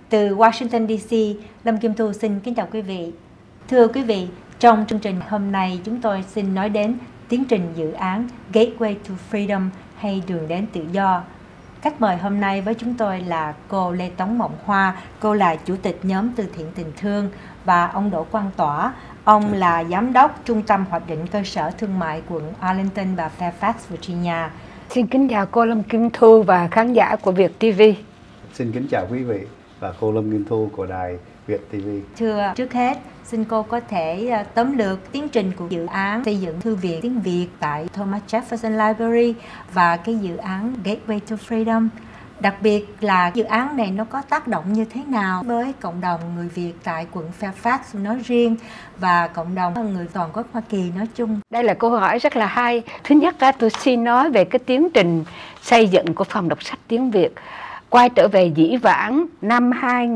Từ Washington DC, Lâm Kim Thu xin kính chào quý vị. Thưa quý vị, trong chương trình hôm nay chúng tôi xin nói đến tiến trình dự án Gateway to Freedom hay đường đến tự do. Khách mời hôm nay với chúng tôi là cô Lê Tống Mộng Hoa, cô là chủ tịch nhóm từ thiện tình thương, và ông Đỗ Quang Tỏa, ông là giám đốc Trung tâm Hoạch định Cơ sở Thương mại quận Arlington và Fairfax, Virginia. Xin kính chào cô Lâm Kim Thu và khán giả của Việt TV. Xin kính chào quý vị và cô Lâm Kim Thu của đài Việt TV. Thưa, trước hết, xin cô có thể tóm lược tiến trình của dự án xây dựng thư viện tiếng Việt tại Thomas Jefferson Library và cái dự án Gateway to Freedom. Đặc biệt là dự án này nó có tác động như thế nào với cộng đồng người Việt tại quận Fairfax nói riêng và cộng đồng người toàn quốc Hoa Kỳ nói chung? Đây là câu hỏi rất là hay. Thứ nhất, tôi xin nói về cái tiến trình xây dựng của phòng đọc sách tiếng Việt. Quay trở về dĩ vãng năm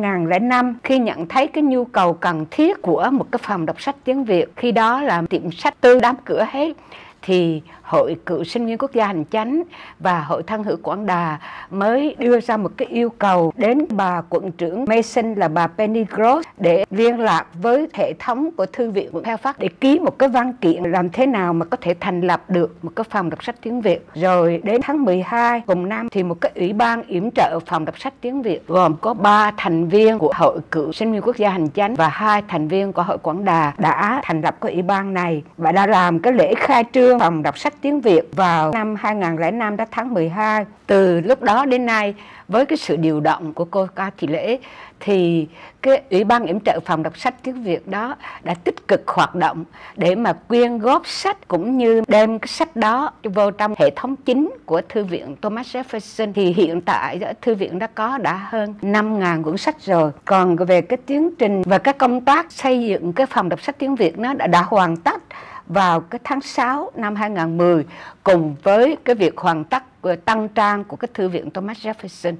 2005, khi nhận thấy cái nhu cầu cần thiết của một cái phòng đọc sách tiếng Việt, khi đó là tiệm sách tư đóng cửa hết, thì Hội Cựu sinh viên Quốc gia Hành chánh và Hội Thân hữu Quảng Đà mới đưa ra một cái yêu cầu đến bà quận trưởng Mason là bà Penny Gross để liên lạc với hệ thống của thư viện quận Fairfax để ký một cái văn kiện làm thế nào mà có thể thành lập được một cái phòng đọc sách tiếng Việt. Rồi đến tháng 12 cùng năm thì một cái ủy ban yểm trợ phòng đọc sách tiếng Việt gồm có 3 thành viên của Hội Cựu sinh viên Quốc gia Hành chánh và 2 thành viên của Hội Quảng Đà đã thành lập cái ủy ban này và đã làm cái lễ khai trương phòng đọc sách tiếng Việt vào năm 2005 đó, tháng 12. Từ lúc đó đến nay, với cái sự điều động của cô Cao Thị Lễ, thì cái Ủy ban yểm trợ phòng đọc sách tiếng Việt đó đã tích cực hoạt động để mà quyên góp sách cũng như đem cái sách đó vô trong hệ thống chính của Thư viện Thomas Jefferson. Thì hiện tại Thư viện đã có hơn 5.000 cuốn sách rồi. Còn về cái tiến trình và các công tác xây dựng cái phòng đọc sách tiếng Việt nó đã hoàn tất vào cái tháng 6 năm 2010 cùng với cái việc hoàn tất tăng trang của cái Thư viện Thomas Jefferson.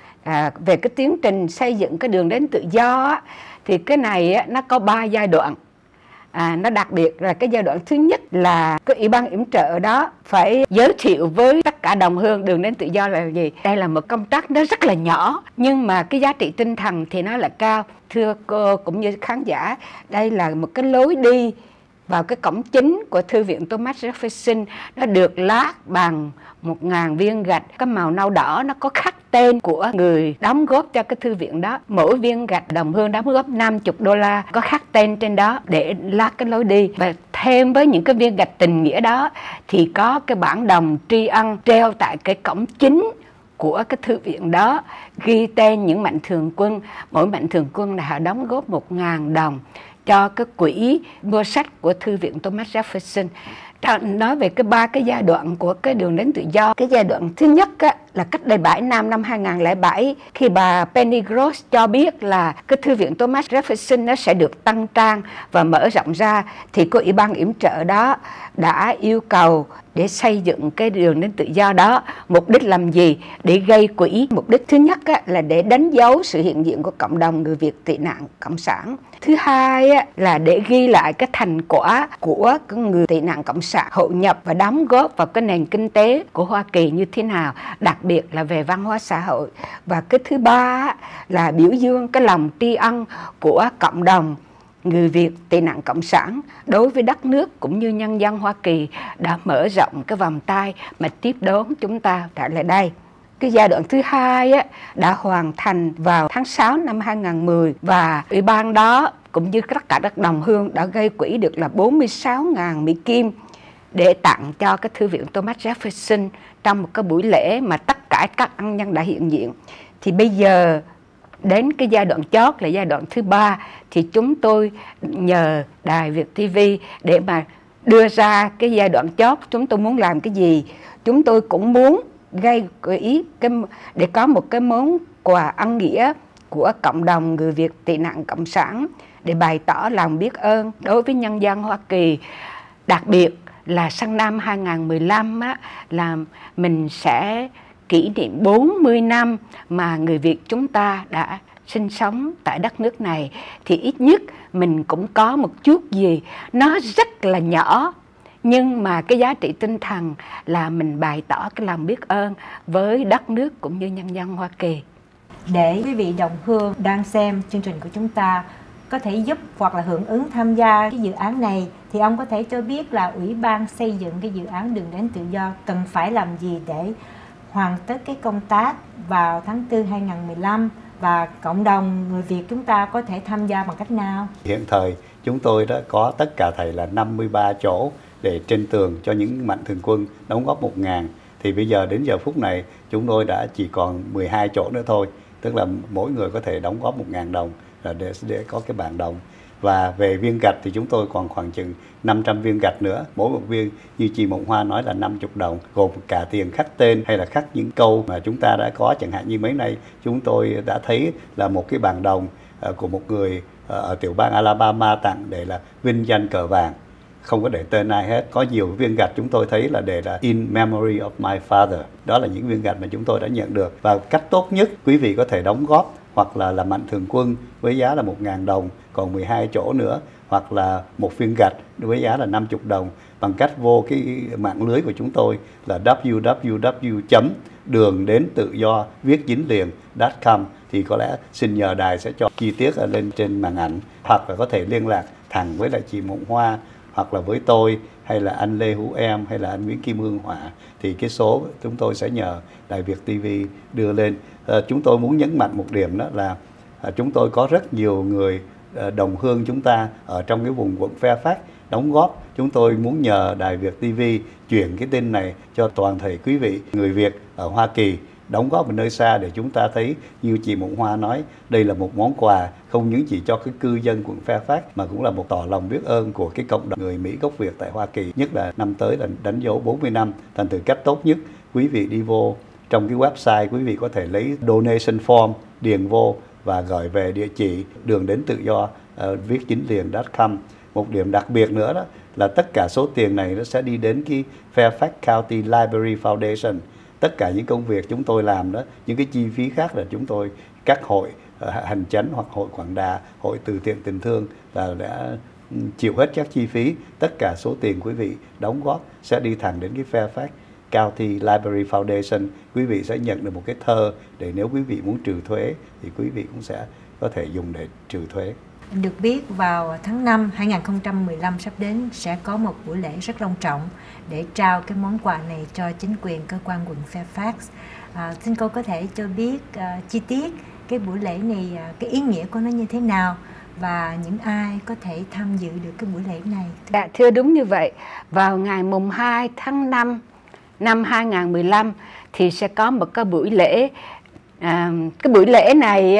Về cái tiến trình xây dựng cái đường đến tự do thì cái này nó có 3 giai đoạn. Nó đặc biệt là cái giai đoạn thứ nhất là cái ủy ban yểm trợ đó phải giới thiệu với tất cả đồng hương đường đến tự do là gì. Đây là một công tác nó rất là nhỏ nhưng mà cái giá trị tinh thần thì nó là cao. Thưa cô cũng như khán giả, đây là một cái lối đi vào cái cổng chính của Thư viện Thomas Jefferson. Nó được lát bằng 1.000 viên gạch, cái màu nâu đỏ, nó có khắc tên của người đóng góp cho cái thư viện đó. Mỗi viên gạch đồng hương đóng góp $50, có khắc tên trên đó để lát cái lối đi. Và thêm với những cái viên gạch tình nghĩa đó thì có cái bảng đồng tri ân treo tại cái cổng chính của cái thư viện đó, ghi tên những mạnh thường quân. Mỗi mạnh thường quân là họ đóng góp 1.000 đồng cho cái quỹ mua sách của Thư viện Thomas Jefferson. Nói về cái 3 cái giai đoạn của cái đường đến tự do. Cái giai đoạn thứ nhất là cách đây 7 năm 2007, khi bà Penny Gross cho biết là cái Thư viện Thomas Jefferson nó sẽ được tăng trang và mở rộng ra, thì cô ủy ban yểm trợ đó đã yêu cầu để xây dựng cái đường đến tự do đó. Mục đích làm gì? Để gây quỹ. Mục đích thứ nhất là để đánh dấu sự hiện diện của cộng đồng người Việt tị nạn cộng sản. Thứ hai là để ghi lại cái thành quả của người tị nạn cộng sản hội nhập và đóng góp vào cái nền kinh tế của Hoa Kỳ như thế nào, đặc biệt là về văn hóa xã hội. Và cái thứ ba là biểu dương cái lòng tri ân của cộng đồng người Việt tị nạn cộng sản đối với đất nước cũng như nhân dân Hoa Kỳ đã mở rộng cái vòng tay mà tiếp đón chúng ta trở lại đây. Cái giai đoạn thứ hai đã hoàn thành vào tháng 6 năm 2010 và ủy ban đó cũng như tất cả các đồng hương đã gây quỹ được là 46.000 Mỹ Kim để tặng cho cái Thư viện Thomas Jefferson trong một cái buổi lễ mà tất cả các ân nhân đã hiện diện. Thì bây giờ đến cái giai đoạn chót là giai đoạn thứ 3 thì chúng tôi nhờ đài Việt TV để mà đưa ra cái giai đoạn chót chúng tôi muốn làm cái gì. Chúng tôi cũng muốn gây quỹ để có một cái món quà ân nghĩa của cộng đồng người Việt tị nạn cộng sản để bày tỏ lòng biết ơn đối với nhân dân Hoa Kỳ. Đặc biệt là sang năm 2015 là mình sẽ kỷ niệm 40 năm mà người Việt chúng ta đã sinh sống tại đất nước này, thì ít nhất mình cũng có một chút gì nó rất là nhỏ, nhưng mà cái giá trị tinh thần là mình bày tỏ cái lòng biết ơn với đất nước cũng như nhân dân Hoa Kỳ. để quý vị đồng hương đang xem chương trình của chúng ta có thể giúp hoặc là hưởng ứng tham gia cái dự án này, thì ông có thể cho biết là Ủy ban xây dựng cái dự án Đường đến Tự Do cần phải làm gì để hoàn tất cái công tác vào tháng 4 2015, và cộng đồng người Việt chúng ta có thể tham gia bằng cách nào? Hiện thời chúng tôi đã có tất cả thầy là 53 chỗ để trên tường cho những mạnh thường quân đóng góp 1.000. Thì bây giờ đến giờ phút này chúng tôi đã chỉ còn 12 chỗ nữa thôi, tức là mỗi người có thể đóng góp 1.000 đồng là để có cái bảng đồng. Và về viên gạch thì chúng tôi còn khoảng chừng 500 viên gạch nữa. Mỗi một viên như chị Mộng Hoa nói là 50 đồng, gồm cả tiền khắc tên hay là khắc những câu mà chúng ta đã có. Chẳng hạn như mấy nay chúng tôi đã thấy là một cái bảng đồng của một người ở tiểu bang Alabama tặng để là vinh danh cờ vàng, không có để tên ai hết. Có nhiều viên gạch chúng tôi thấy là để là in memory of my father. Đó là những viên gạch mà chúng tôi đã nhận được. Và cách tốt nhất quý vị có thể đóng góp hoặc là mạnh thường quân với giá là 1.000 đồng, còn 12 chỗ nữa, hoặc là một viên gạch với giá là 50 đồng bằng cách vô cái mạng lưới của chúng tôi là www.đường-đến-tự-do-viết-dính-liền.com. Thì có lẽ xin nhờ đài sẽ cho chi tiết ở lên trên màn ảnh, hoặc là có thể liên lạc thẳng với lại chị Mộng Hoa, hoặc là với tôi, hay là anh Lê Hữu Em, hay là anh Nguyễn Kim Hương Hỏa, thì cái số chúng tôi sẽ nhờ Đài Việt TV đưa lên. Chúng tôi muốn nhấn mạnh một điểm đó là chúng tôi có rất nhiều người đồng hương chúng ta ở trong cái vùng quận Fairfax đóng góp. Chúng tôi muốn nhờ Đài Việt TV chuyển cái tin này cho toàn thể quý vị người Việt ở Hoa Kỳ đóng góp ở nơi xa, để chúng ta thấy như chị Mộng Hoa nói, đây là một món quà không những chỉ cho cái cư dân quận Fairfax mà cũng là một tỏ lòng biết ơn của cái cộng đồng người Mỹ gốc Việt tại Hoa Kỳ, nhất là năm tới là đánh dấu 40 năm. Thành thử cách tốt nhất quý vị đi vô trong cái website, quý vị có thể lấy donation form, điền vô và gửi về địa chỉ đường đến tự do viết-dính-liền.com. Một điểm đặc biệt nữa đó là tất cả số tiền này nó sẽ đi đến cái Fairfax County Library Foundation. Tất cả những công việc chúng tôi làm đó, những cái chi phí khác là chúng tôi, các hội hành chánh hoặc hội Quảng Đà, hội từ thiện tình thương là đã chịu hết các chi phí. Tất cả số tiền quý vị đóng góp sẽ đi thẳng đến cái Fairfax County Library Foundation. Quý vị sẽ nhận được một cái thơ để nếu quý vị muốn trừ thuế thì quý vị cũng sẽ có thể dùng để trừ thuế. Được biết vào tháng 5 2015 sắp đến sẽ có một buổi lễ rất long trọng để trao cái món quà này cho chính quyền cơ quan quận Fairfax. Xin cô có thể cho biết chi tiết cái buổi lễ này, cái ý nghĩa của nó như thế nào và những ai có thể tham dự được cái buổi lễ này? Dạ, thưa đúng như vậy. Vào ngày mùng 2 tháng 5 năm 2015 thì sẽ có một cái buổi lễ. Cái buổi lễ này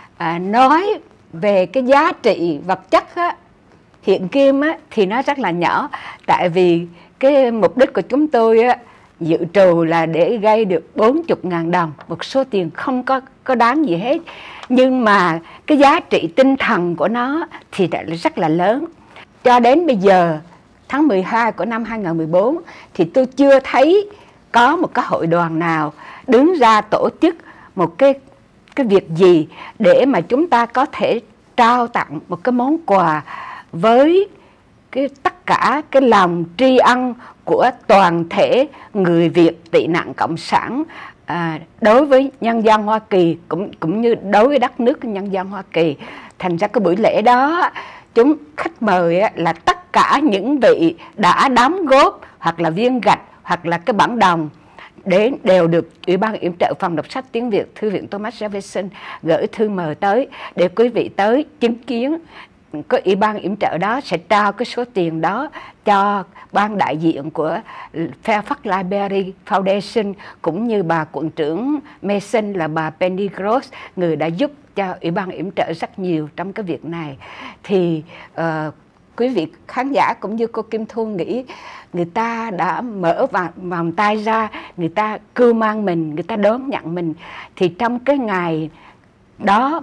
nói về cái giá trị vật chất hiện kim thì nó rất là nhỏ, tại vì cái mục đích của chúng tôi dự trù là để gây được 40.000 đồng, một số tiền không có đáng gì hết, nhưng mà cái giá trị tinh thần của nó thì rất là lớn. Cho đến bây giờ tháng 12 của năm 2014 thì tôi chưa thấy có một cái hội đoàn nào đứng ra tổ chức một cái việc gì để mà chúng ta có thể trao tặng một cái món quà với tất cả cái lòng tri ân của toàn thể người Việt tị nạn cộng sản đối với nhân dân Hoa Kỳ, cũng như đối với đất nước nhân dân Hoa Kỳ. Thành ra cái buổi lễ đó khách mời là tất cả những vị đã đóng góp hoặc là viên gạch hoặc là cái bảng đồng đều được Ủy ban yểm trợ Phòng đọc sách tiếng Việt Thư viện Thomas Jefferson gửi thư mời tới để quý vị tới chứng kiến. Cái Ủy ban yểm trợ đó sẽ trao cái số tiền đó cho ban đại diện của Fairfax Library Foundation, cũng như bà quận trưởng Mason là bà Penny Gross, người đã giúp cho Ủy ban yểm trợ rất nhiều trong cái việc này. Thì quý vị khán giả cũng như cô Kim Thu nghĩ người ta đã mở vòng tay ra, người ta cưu mang mình, người ta đón nhận mình. Thì trong cái ngày đó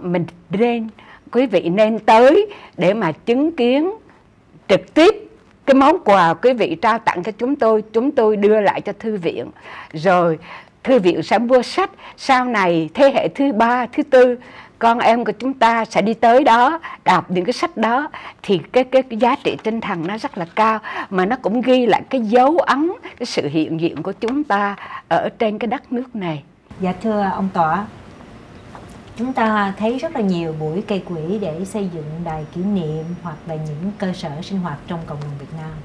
quý vị nên tới để mà chứng kiến trực tiếp cái món quà quý vị trao tặng cho chúng tôi đưa lại cho thư viện. Rồi thư viện sẽ mua sách, sau này thế hệ thứ 3, thứ 4 con em của chúng ta sẽ đi tới đó đọc những cái sách đó, thì cái giá trị tinh thần nó rất là cao, mà nó cũng ghi lại cái dấu ấn, cái sự hiện diện của chúng ta ở trên cái đất nước này. Dạ thưa ông Tọa, Chúng ta thấy rất là nhiều buổi gây quỹ để xây dựng đài kỷ niệm hoặc là những cơ sở sinh hoạt trong cộng đồng Việt Nam.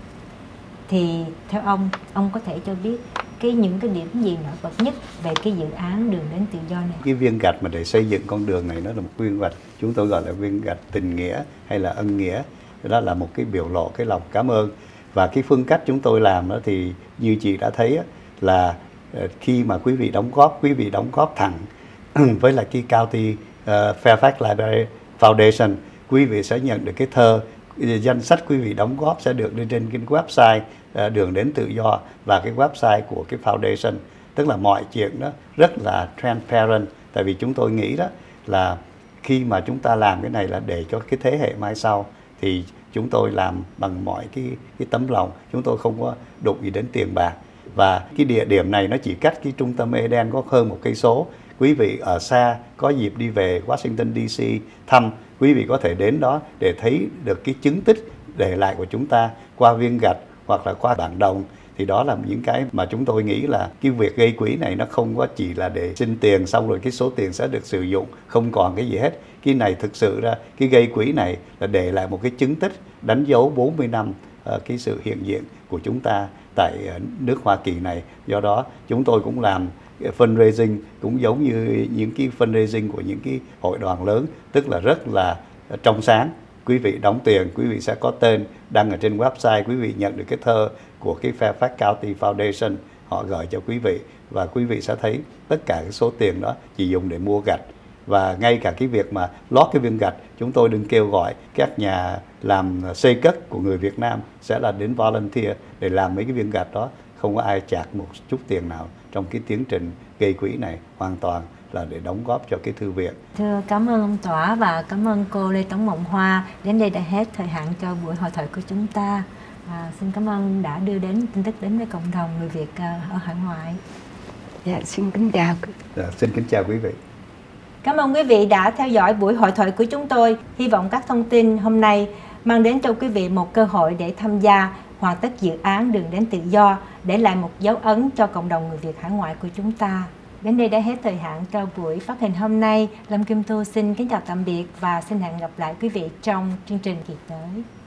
Thì theo ông có thể cho biết những cái điểm gì nổi bật nhất về cái dự án đường đến tự do này? Cái viên gạch mà để xây dựng con đường này nó là một viên gạch, chúng tôi gọi là viên gạch tình nghĩa hay là ân nghĩa. Đó là một cái biểu lộ cái lòng cảm ơn. Và cái phương cách chúng tôi làm đó thì như chị đã thấy là khi mà quý vị đóng góp thẳng với lại cái County Fairfax Library Foundation, quý vị sẽ nhận được cái thơ, danh sách quý vị đóng góp sẽ được lên trên cái website đường đến tự do và cái website của cái foundation. Tức là mọi chuyện đó rất là transparent, tại vì chúng tôi nghĩ đó là khi mà chúng ta làm cái này là để cho cái thế hệ mai sau, thì chúng tôi làm bằng mọi cái tấm lòng, chúng tôi không có đụng gì đến tiền bạc. Và cái địa điểm này nó chỉ cách cái trung tâm Eden có hơn 1 cây số. Quý vị ở xa có dịp đi về Washington DC thăm, quý vị có thể đến đó để thấy được cái chứng tích để lại của chúng ta qua viên gạch hoặc là qua bảng đồng. Thì đó là những cái mà chúng tôi nghĩ là cái việc gây quỹ này nó không có chỉ là để xin tiền xong rồi cái số tiền sẽ được sử dụng, không còn cái gì hết. Cái này thực sự ra cái gây quỹ này là để lại một cái chứng tích đánh dấu 40 năm cái sự hiện diện của chúng ta tại nước Hoa Kỳ này. Do đó chúng tôi cũng làm fundraising cũng giống như những cái fundraising của những cái hội đoàn lớn, tức là rất là trong sáng. Quý vị đóng tiền, quý vị sẽ có tên đăng ở trên website, quý vị nhận được cái thơ của cái Fairfax County Foundation, họ gửi cho quý vị và quý vị sẽ thấy tất cả cái số tiền đó chỉ dùng để mua gạch. Và ngay cả cái việc mà lót cái viên gạch, chúng tôi đừng kêu gọi các nhà làm xây cất của người Việt Nam sẽ là đến volunteer để làm mấy cái viên gạch đó. Không có ai chạc một chút tiền nào trong cái tiến trình gây quỹ này, hoàn toàn là để đóng góp cho cái thư viện. Thưa cảm ơn ông Tỏa và cảm ơn cô Lê Tống Mộng Hoa. Đến đây đã hết thời hạn cho buổi hội thoại của chúng ta. Xin cảm ơn đã đưa đến tin tức đến với cộng đồng người Việt ở hải ngoại. Dạ, xin kính chào. Xin kính chào quý vị. Cảm ơn quý vị đã theo dõi buổi hội thoại của chúng tôi. Hy vọng các thông tin hôm nay mang đến cho quý vị một cơ hội để tham gia hoàn tất dự án đường đến tự do, để lại một dấu ấn cho cộng đồng người Việt hải ngoại của chúng ta. Đến đây đã hết thời hạn cho buổi phát hình hôm nay. Lâm Kim Thu xin kính chào tạm biệt và xin hẹn gặp lại quý vị trong chương trình kỳ tới.